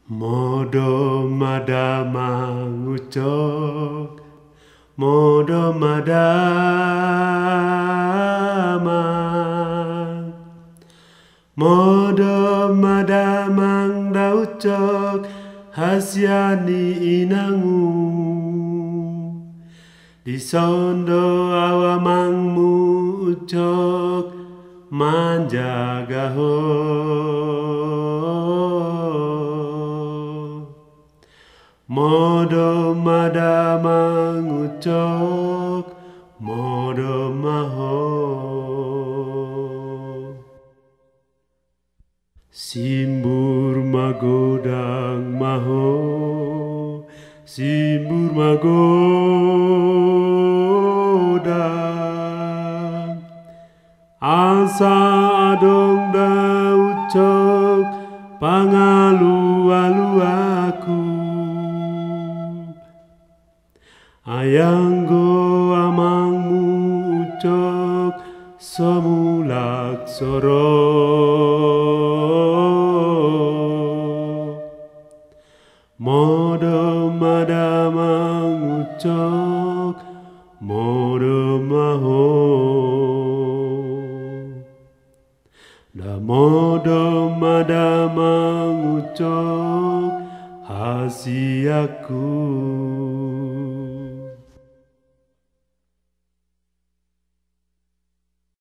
Modo madamang ucok, modo madamang, modo madamang daucok hasyani inangu, disondo awamangmu ucok manjagaho. Modo madamang ucok, modo maho. Simbur magodang maho, simbur magodang. Asa adong da ucok, pangalu-alu aku. Ayanggo amangmu ucok somulak soro. Modo madamang ucok, modo maho. Da modo madamang ucok hasiaku.